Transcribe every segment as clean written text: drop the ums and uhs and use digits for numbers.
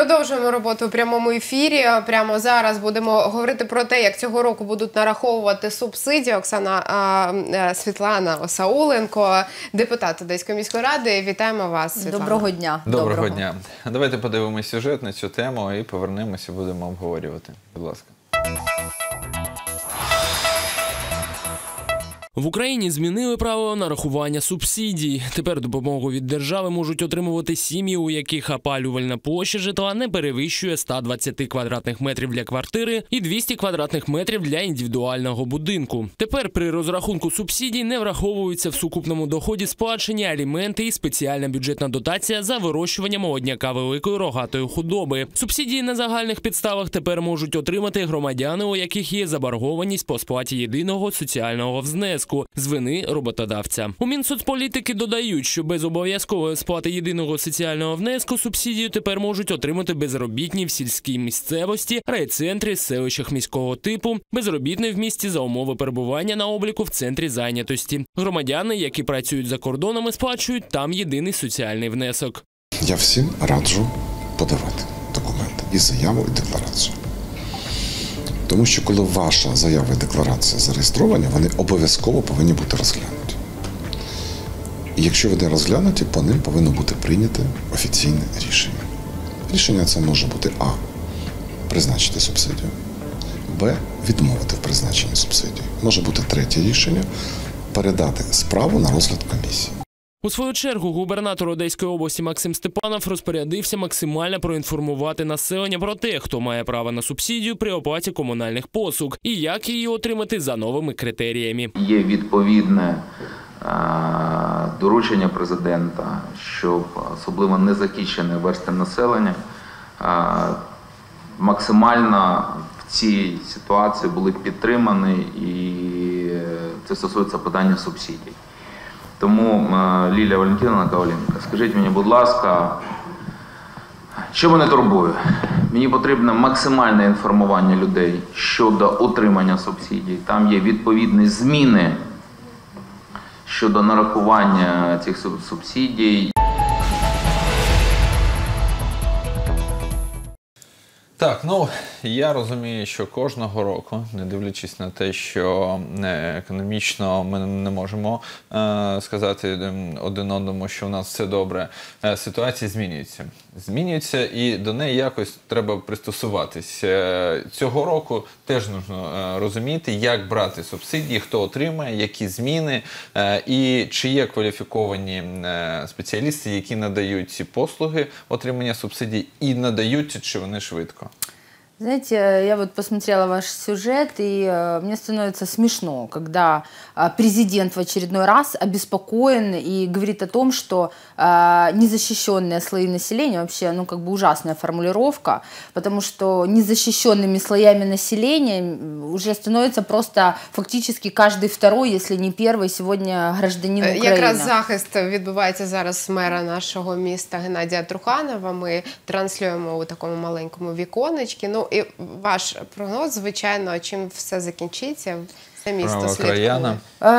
продовжуємо роботу у прямому ефірі. Прямо зараз будемо говорити про те, як цього року будуть нараховувати субсидії. Світлана Осауленко, депутат Одеської міської ради. Вітаємо вас, Світлана. Доброго дня. Доброго дня. Давайте подивимось сюжет на цю тему і повернемося, будемо обговорювати. Будь ласка. В Україні змінили правила нарахування субсидій. Тепер допомогу від держави можуть отримувати сім'ї, у яких опалювальна площа житла не перевищує 120 квадратних метрів для квартири і 200 квадратних метрів для індивідуального будинку. Тепер при розрахунку субсидій не враховуються в сукупному доході сплачені аліменти і спеціальна бюджетна дотація за вирощування молодняка великої рогатої худоби. Субсидії на загальних підставах тепер можуть отримати громадяни, у яких є заборгованість по сплаті єдиного соціального внеску з вини роботодавця. У Мінсоцполітики додають, що без обов'язкової сплати єдиного соціального внеску субсидію тепер можуть отримати безробітні в сільській місцевості, райцентрі, селищах міського типу, безробітний в місті за умови перебування на обліку в центрі зайнятості. Громадяни, які працюють за кордонами, сплачують там єдиний соціальний внесок. Я всім раджу подавати документи і заяву, і декларацію. Тому що коли ваша заява і декларація зареєстровані, вони обов'язково повинні бути розглянуті. І якщо вони розглянуті, по ним повинно бути прийняте офіційне рішення. Рішення це може бути А. Призначити субсидію, Б. Відмовити в призначенні субсидії. Може бути третє рішення – передати справу на розгляд комісії. У свою чергу губернатор Одеської області Максим Степанов розпорядився максимально проінформувати населення про те, хто має право на субсидію при оплаті комунальних послуг і як її отримати за новими критеріями. Є відповідне доручення президента, щоб особливо незахищені верстви населення максимально в цій ситуації були підтримані, і це стосується питання субсидій. Тому, Лілія Валентинівна Коваленко, скажіть мені, будь ласка, що мене турбує? Мені потрібно максимальне інформування людей щодо отримання субсидій. Там є відповідні зміни щодо нарахування цих субсидій. Так, ну, я розумію, що кожного року, не дивлячись на те, що економічно ми не можемо сказати один одному, що у нас все добре, ситуація змінюється. Змінюється і до неї якось треба пристосуватись. Цього року теж потрібно розуміти, як брати субсидії, хто отримає, які зміни і чи є кваліфіковані спеціалісти, які надають ці послуги отримання субсидій і надають, чи вони швидко. Знаете, я вот посмотрела ваш сюжет, и мне становится смешно, когда президент в очередной раз обеспокоен и говорит о том, что незащищенные слои населения, вообще, ну, как бы ужасная формулировка, потому что незащищенными слоями населения уже становится просто фактически каждый второй, если не первый, сегодня гражданин України. Якраз захист відбувається зараз мера нашого міста Геннадія Труханова. Ми транслюємо у такому маленькому віконечці. Ну, і ваш прогноз, звичайно, чим все закінчиться? Все місто слідкує.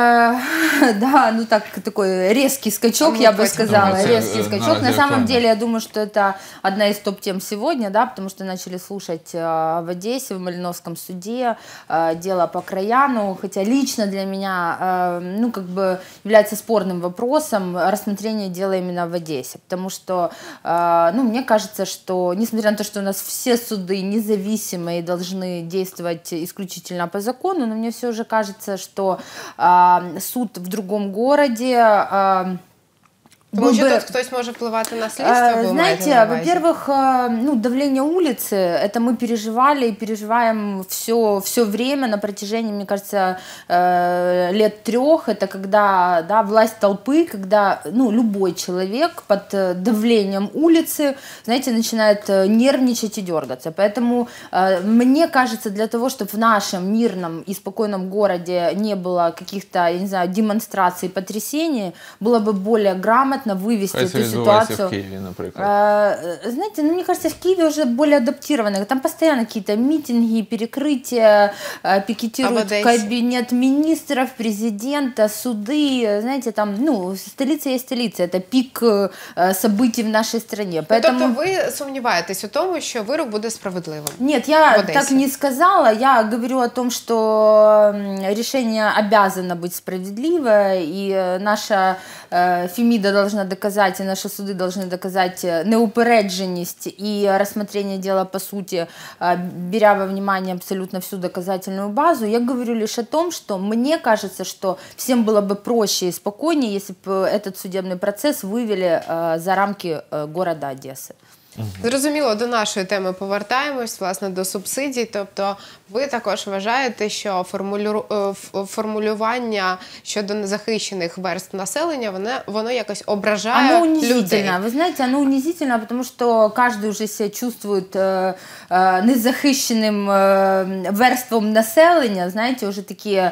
Да, ну так, такой резкий скачок, я бы сказала, резкий скачок. На самом деле, я думаю, что это одна из топ-тем сегодня, да, потому что начали слушать в Одессе, в Малиновском суде дело по Краяну, хотя лично для меня, ну, как бы является спорным вопросом рассмотрение дела именно в Одессе, потому что, ну, мне кажется, что, несмотря на то, что у нас все суды независимые и должны действовать исключительно по закону, но мне все же кажется, что суд в другом городе Тому що тут хтось може впливати на слідство? Знаете, во-первых, ну, давление улицы, это мы переживали и переживаем все время на протяжении, мне кажется, лет 3. Это когда, да, власть толпы, когда, ну, любой человек под давлением улицы, знаете, начинает нервничать и дергаться. Поэтому мне кажется, для того, чтобы в нашем мирном и спокойном городе не было каких-то, я не знаю, демонстраций, потрясений, было бы более грамотно грамотно вывести эту в ситуацию. Киеве, например. Знаете, мне кажется, в Киеве уже более адаптированы. Там постоянно какие-то митинги, перекрытия, пикетируют кабинет министров, президента, суды. Знаете, там, столица есть столица. Это пик событий в нашей стране. Поэтому... Тобто ви сомневаетесь у тому, що вирок буде справедливим? Нет, я так не сказала. Я говорю о том, что решение обязано быть справедливое, и наша Фемида должна доказать, и наши суды должны доказать неупередженность и рассмотрение дела по сути, беря во внимание абсолютно всю доказательную базу. Я говорю лишь о том, что мне кажется, что всем было бы проще и спокойнее, если бы этот судебный процесс вывели за рамки города Одессы. Зрозуміло, до нашої теми повертаємось, власне, до субсидій. Тобто ви також вважаєте, що формулювання щодо незахищених верств населення, воно якось ображає оно унизительно. людей? Вы знаете, оно унизительно, потому что каждый уже себя чувствует незахищенным верством населення, знаете, уже такие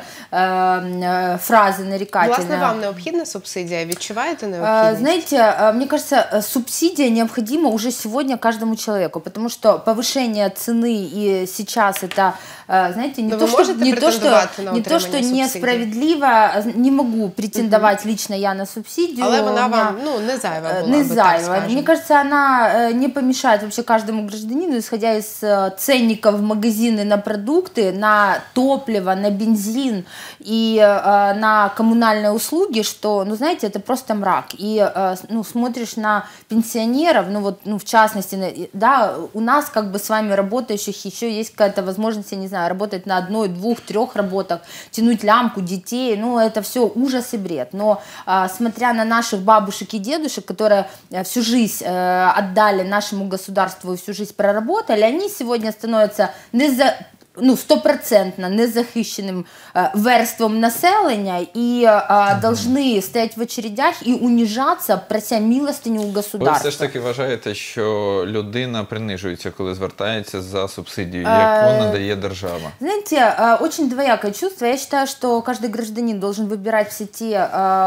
фразы нарекательные. Власне, вам необхідна субсидія? Відчуваєте необхідність? Знаете, мне кажется, субсидия необходима уже сегодня каждому человеку, потому что повышение цены и сейчас это, знаете, не то, что несправедливо, не могу претендовать лично я на субсидию. Але вона вам, не зайва була, не зайва. Мне кажется, она не помешает вообще каждому гражданину, исходя из ценников в магазины на продукты, на топливо, на бензин и на коммунальные услуги, что, знаете, это просто мрак. И, смотришь на пенсионеров, в частности, да, у нас как бы с вами работающих еще есть какая-то возможность, я не знаю, работать на 1, 2, 3 работах, тянуть лямку детей, это все ужас и бред. Но смотря на наших бабушек и дедушек, которые всю жизнь отдали нашему государству и всю жизнь проработали, они сегодня становятся стопроцентно незахищеним верством населення і должны стоять в очередях і унижаться, прося милостиню у государства. Ви все ж таки вважаєте, що людина принижується, коли звертається за субсидію, яку надає держава? Знаете, очень двоякое чувство. Я считаю, что каждый гражданин должен выбирать все те,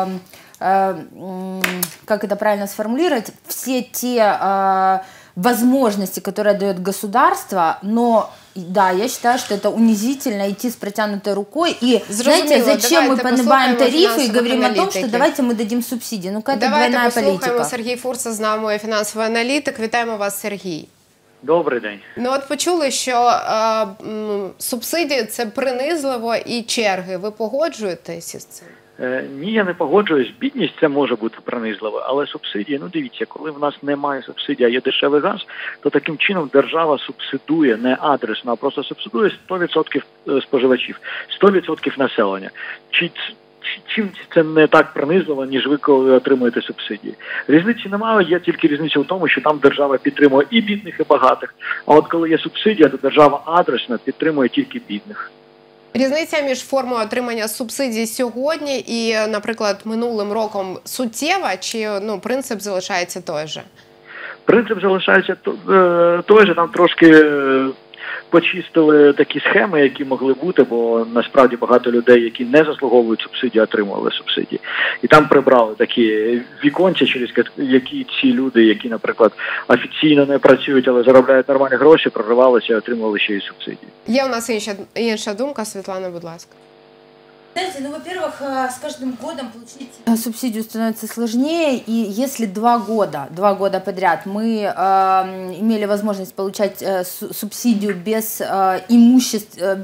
как это правильно сформулировать, все те возможности, которые дает государство, но да, я считаю, что это унизительно идти с протянутой рукой. И знаете, зачем мы поднимаем тарифы и говорим о том, что давайте мы дадим субсидии? Какая-то двойная политика. Давайте послухаємо. Сергій Фурса з нами, фінансовий аналітик. Вітаємо вас, Сергій. Добрий день. От почули, що субсидії – це принизливо і черги. Ви погоджуєтесь із цим? Ні, я не погоджуюсь. Бідність це може бути принизливо, але субсидії, дивіться, коли в нас немає субсидій, а є дешевий газ, то таким чином держава субсидує не адресно, а просто субсидує 100% споживачів, 100% населення. Чим це не так принизливо, ніж ви коли отримуєте субсидії? Різниці немає, є тільки різниця в тому, що там держава підтримує і бідних, і багатих, а от коли є субсидія, то держава адресно підтримує тільки бідних. Різниця між формою отримання субсидій сьогодні і, наприклад, минулим роком суттєва, чи принцип залишається той же? Принцип залишається той же, там трошки почистили такі схеми, які могли бути, бо насправді багато людей, які не заслуговують субсидії, отримували субсидії. І там прибрали такі віконця, через які ці люди, які, наприклад, офіційно не працюють, але заробляють нормальні гроші, проривалися і отримували ще й субсидії. Є у нас інша думка. Світлана, будь ласка. Знаете, во-первых, с каждым годом получить субсидию становится сложнее, и если 2 года подряд мы имели возможность получать субсидию без имущества,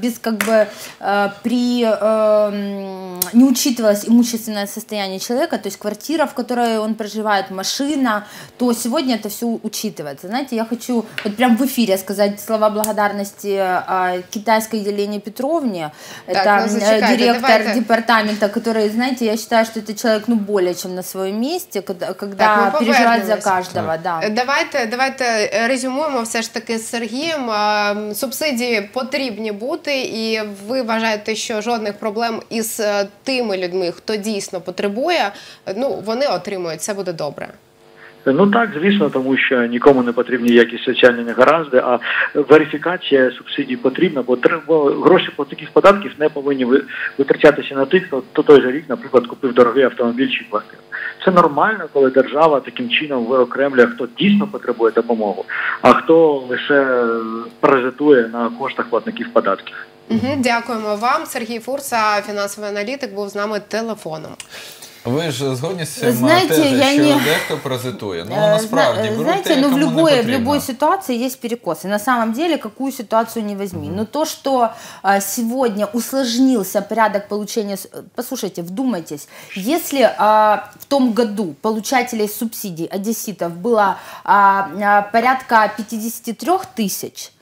не учитывалось имущественное состояние человека, то есть квартира, в которой он проживает, машина, то сегодня это все учитывается. Знаете, я хочу прям в эфире сказать слова благодарности китайской Елене Петровне, это директор департамента, который, знаете, я считаю, что это человек, более чем на своем месте, когда переживает за каждого. Да. Давайте резюмуємо все ж таки з Сергієм. Субсидії потрібні бути, і ви вважаєте, що жодних проблем із тими людьми, хто дійсно потребує, вони отримують, це буде добре. Ну так, звісно, тому що нікому не потрібні якісь соціальні негаразди, а верифікація субсидій потрібна, бо гроші платників податків не повинні витрачатися на тих, хто той же рік, наприклад, купив дорогий автомобіль чи квартиру. Це нормально, коли держава таким чином виокремлює, хто дійсно потребує допомоги, а хто лише паразитує на коштах платників податків. Дякуємо вам. Сергій Фурса, фінансовий аналітик, був з нами телефоном. Ви ж згодні з цим тезою, що дехто паразитує? Ну, насправді, знаете, ну, в любой ситуации есть перекосы. На самом деле, какую ситуацию не возьми. Но то, что сегодня усложнился порядок получения... Послушайте, вдумайтесь. Если в том году получателей субсидий, одесситов, было порядка 53 тысяч,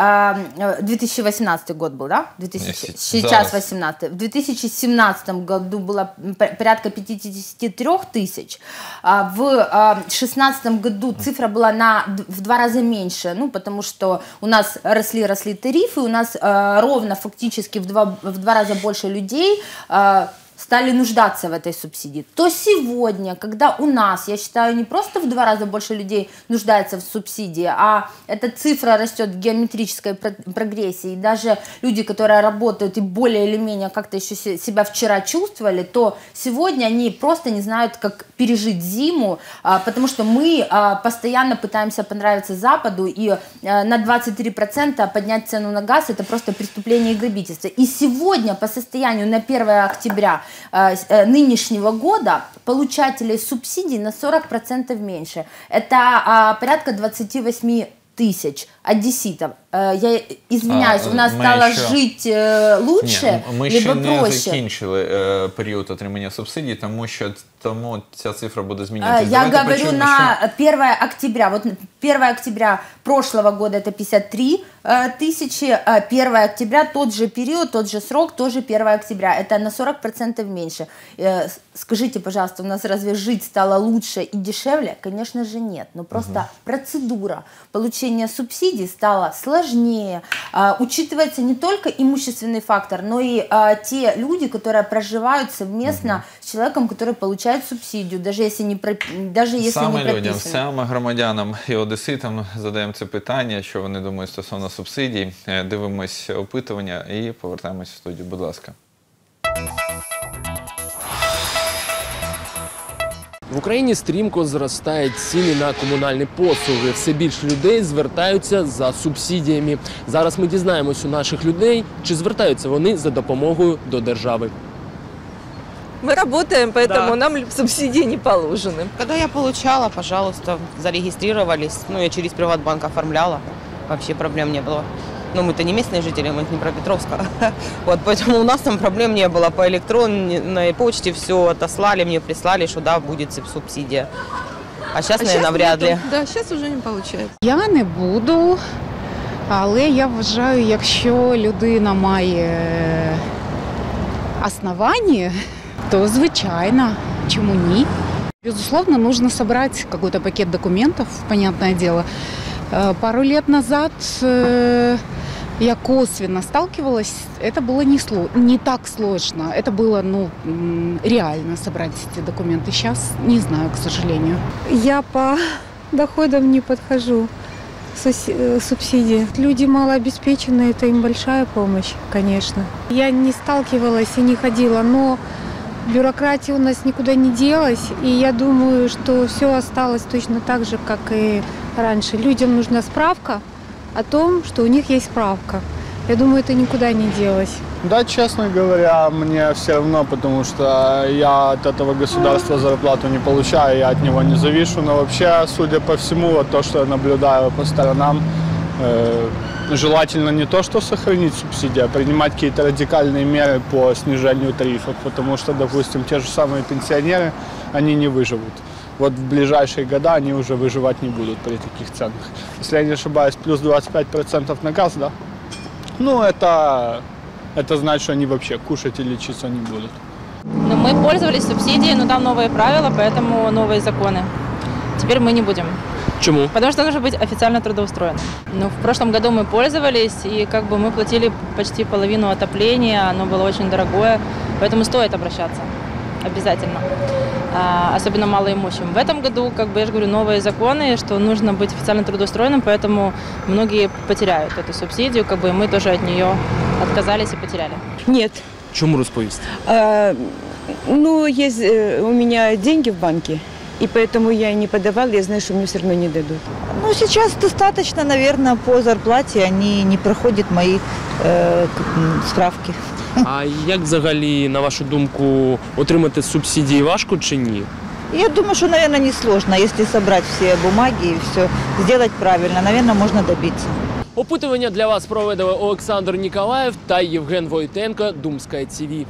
2018 год был, да? Сейчас 2018. В 2017 году было порядка 53 тысяч. В 2016 году цифра была в 2 раза меньше, ну, потому что у нас росли тарифы, у нас ровно фактически в 2 раза больше людей стали нуждаться в этой субсидии, то сегодня, когда у нас, я считаю, не просто в 2 раза больше людей нуждается в субсидии, а эта цифра растет в геометрической прогрессии, и даже люди, которые работают и более или менее как-то еще себя вчера чувствовали, то сегодня они просто не знают, как пережить зиму, потому что мы постоянно пытаемся понравиться Западу, и на 23% поднять цену на газ – это просто преступление и грабительство. И сегодня по состоянию на 1 октября нынешнего года получателей субсидий на 40% меньше. Это порядка 28 тысяч одесситов. Я извиняюсь, у нас стало жить лучше, ми либо ще не проще. закінчили період отримання субсидій, тому ця цифра буде змінюватися. Я говорю на 1 октября. Вот 1 октября прошлого года это 53 тысячи, 1 октября тот же период, тот же срок, тоже 1 октября. Это на 40% меньше. Скажите, пожалуйста, у нас разве жить стало лучше и дешевле? Конечно же нет. Но просто процедура получения субсидий стала сложнее. Учитывается не только имущественный фактор, но и те люди, которые проживают совместно с человеком, который получает субсидию, даже если не прописано. Саме людям, саме громадянам і одеситам задаємо це питання, що вони думають стосовно субсидій. Дивимось опитування і повертаємось в студію. Будь ласка. В Україні стрімко зростають ціни на комунальні послуги. Все більше людей звертаються за субсидіями. Зараз ми дізнаємось у наших людей, чи звертаються вони за допомогою до держави. Мы работаем, поэтому нам субсидии не положены. Когда я получала, пожалуйста, зарегистрировались. Ну, я через Приватбанк оформляла. Вообще проблем не было. Но мы-то не местные жители, мы с Днепропетровска. Вот, поэтому у нас там проблем не было. По электронной почте все отослали, мне прислали, что да, будет субсидия. А сейчас, наверное, вряд ли. Да, сейчас уже не получается. Я не буду, але я вважаю, якщо людина має основання, то звичайно, чему ні. Безусловно, нужно собрать какой-то пакет документов, понятное дело. Пару лет назад я косвенно сталкивалась, это было не так сложно. Это было реально собрать эти документы. Сейчас не знаю, к сожалению. Я по доходам не подхожу субсидии. Люди малообеспеченные, это им большая помощь, конечно. Я не сталкивалась и не ходила, но бюрократия у нас никуда не делась, и я думаю, что все осталось точно так же, как и раньше. Людям нужна справка о том, что у них есть справка. Я думаю, это никуда не делось. Да, честно говоря, мне все равно, потому что я от этого государства зарплату не получаю, я от него не завишу. Но вообще, судя по всему, вот то, что я наблюдаю по сторонам, желательно не то, что сохранить субсидии, а принимать какие-то радикальные меры по снижению тарифов, потому что, допустим, те же самые пенсионеры, они не выживут. Вот в ближайшие года они уже выживать не будут при таких ценах. Если я не ошибаюсь, плюс 25% на газ, да? Ну, это значит, что они вообще кушать и лечиться не будут. Ну, мы пользовались субсидией, но там новые правила, поэтому новые законы. Теперь мы не будем. Почему? Потому что нужно быть официально трудоустроенным. Ну, в прошлом году мы пользовались, и как бы мы платили почти половину отопления, оно было очень дорогое, поэтому стоит обращаться. Обязательно. особенно малоимущим. В этом году, я же говорю, новые законы, что нужно быть официально трудоустроенным, поэтому многие потеряют эту субсидию, и мы тоже от нее отказались и потеряли. Нет. Чому розповісти? Есть у меня деньги в банке, и поэтому я не подавала, я знаю, что мне все равно не дадут. Сейчас достаточно, наверное, по зарплате они не проходят мои справки. А як взагалі, на вашу думку, отримати субсидії важко чи ні? Я думаю, что, наверное, несложно, если собрать все бумаги и все сделать правильно, наверное, можно добиться. Опитування для вас проведали Олександр Ніколаєв та Євген Войтенко, Думская ТВ.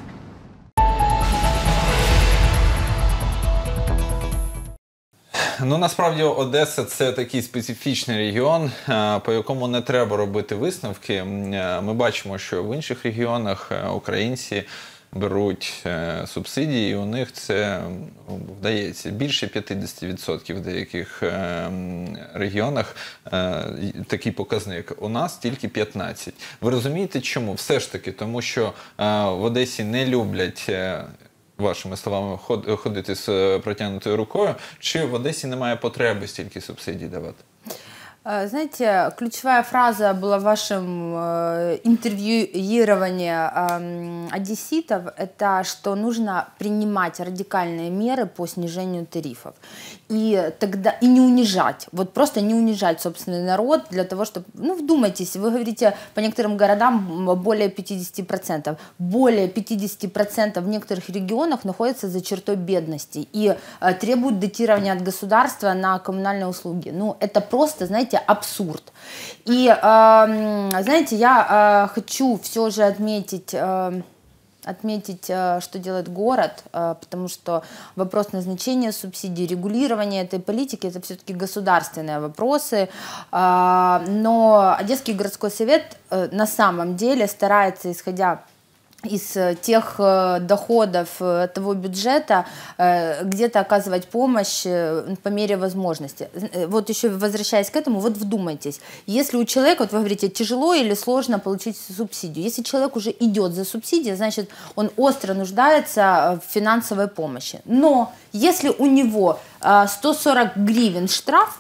Насправді Одеса – це такий специфічний регіон, по якому не треба робити висновки. Ми бачимо, що в інших регіонах українці беруть субсидії, і у них це вдається. Більше 50% в деяких регіонах такий показник. У нас тільки 15%. Ви розумієте, чому? Все ж таки, тому що в Одесі не люблять, вашими словами, ходити з протягнутою рукою, чи в Одесі немає потреби стільки субсидій давати? Знаете, ключевая фраза была в вашем интервьюировании одесситов, это что нужно принимать радикальные меры по снижению тарифов. И не унижать, просто не унижать собственный народ для того, чтобы, вдумайтесь, вы говорите, по некоторым городам более 50%. Более 50% в некоторых регионах находятся за чертой бедности и требуют датирования от государства на коммунальные услуги. Это просто, знаете, абсурд. И, знаете, я хочу все же отметить, что делает город, потому что вопрос назначения субсидий, регулирования этой политики – это все-таки государственные вопросы. Но Одесский городской совет на самом деле старается, исходя из тех доходов того бюджета, где-то оказывать помощь по мере возможности. Вот еще возвращаясь к этому, вдумайтесь, если у человека, вы говорите, тяжело или сложно получить субсидию, если человек уже идет за субсидией, значит, он остро нуждается в финансовой помощи. Но если у него 140 гривен штраф,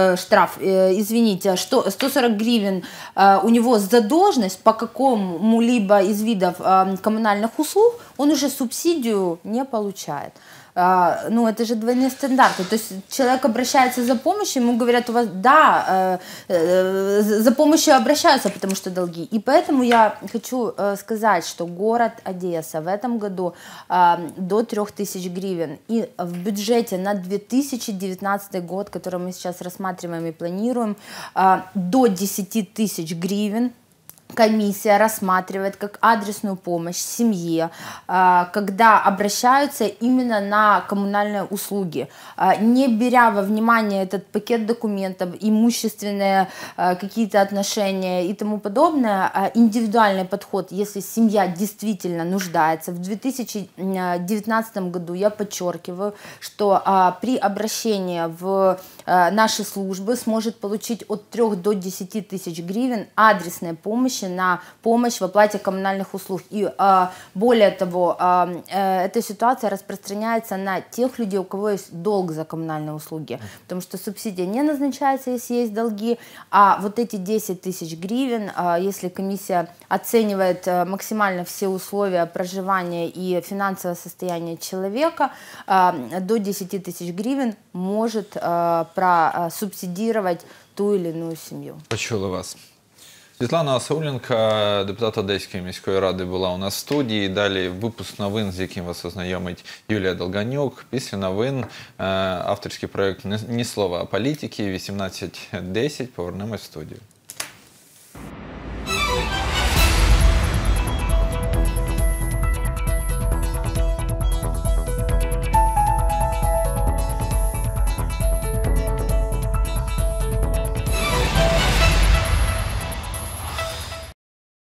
140 гривен у него задолженность по какому-либо из видов коммунальных услуг, он уже субсидию не получает. Это же двойные стандарты. То есть человек обращается за помощью, ему говорят, у вас, за помощью обращаются, потому что долги. И поэтому я хочу сказать, что город Одесса в этом году до 3000 гривен. И в бюджете на 2019 год, который мы сейчас рассматриваем и планируем, до 10 тысяч гривен комиссия рассматривает как адресную помощь семье, когда обращаются именно на коммунальные услуги, не беря во внимание этот пакет документов, имущественные какие-то отношения и тому подобное, индивидуальный подход, если семья действительно нуждается. В 2019 году я подчеркиваю, что при обращении в наши службы сможет получить от 3 до 10 тысяч гривен адресной помощи на помощь в оплате коммунальных услуг. И более того, эта ситуация распространяется на тех людей, у кого есть долг за коммунальные услуги, потому что субсидия не назначается, если есть долги, а вот эти 10 тысяч гривен, если комиссия оценивает максимально все условия проживания и финансовое состояние человека, до 10 тысяч гривен может просубсидировать ту или иную семью. Почули вас. Світлана Асауленко, депутат Одеської міської ради, була у нас в студії. Далі випуск новин, з яким вас ознайомить Юлія Долганюк. Після новин авторський проєкт «Ні слова о політиці» 18:10. Повернемось в студію.